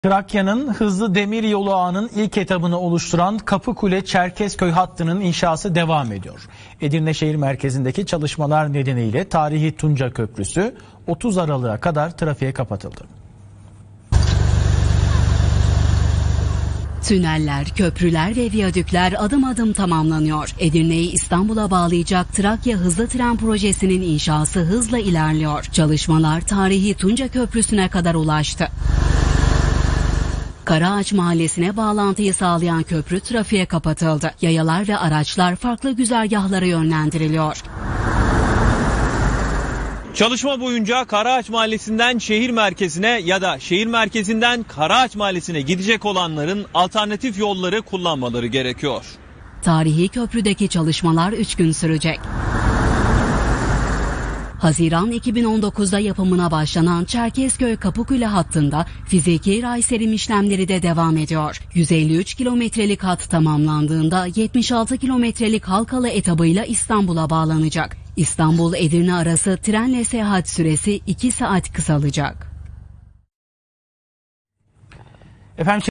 Trakya'nın hızlı demir yolu ağının ilk etabını oluşturan Kapıkule-Çerkezköy hattının inşası devam ediyor. Edirne şehir merkezindeki çalışmalar nedeniyle tarihi Tunca Köprüsü 30 Aralık'a kadar trafiğe kapatıldı. Tüneller, köprüler ve viyadükler adım adım tamamlanıyor. Edirne'yi İstanbul'a bağlayacak Trakya Hızlı Tren Projesi'nin inşası hızla ilerliyor. Çalışmalar tarihi Tunca Köprüsü'ne kadar ulaştı. Karaağaç Mahallesi'ne bağlantıyı sağlayan köprü trafiğe kapatıldı. Yayalar ve araçlar farklı güzergahlara yönlendiriliyor. Çalışma boyunca Karaağaç Mahallesi'nden şehir merkezine ya da şehir merkezinden Karaağaç Mahallesi'ne gidecek olanların alternatif yolları kullanmaları gerekiyor. Tarihi köprüdeki çalışmalar 3 gün sürecek. Haziran 2019'da yapımına başlanan Çerkezköy-Kapıkule hattında fiziki ray serim işlemleri de devam ediyor. 153 kilometrelik hat tamamlandığında 76 kilometrelik halkalı etabıyla İstanbul'a bağlanacak. İstanbul-Edirne arası trenle seyahat süresi 2 saat kısalacak. Efendim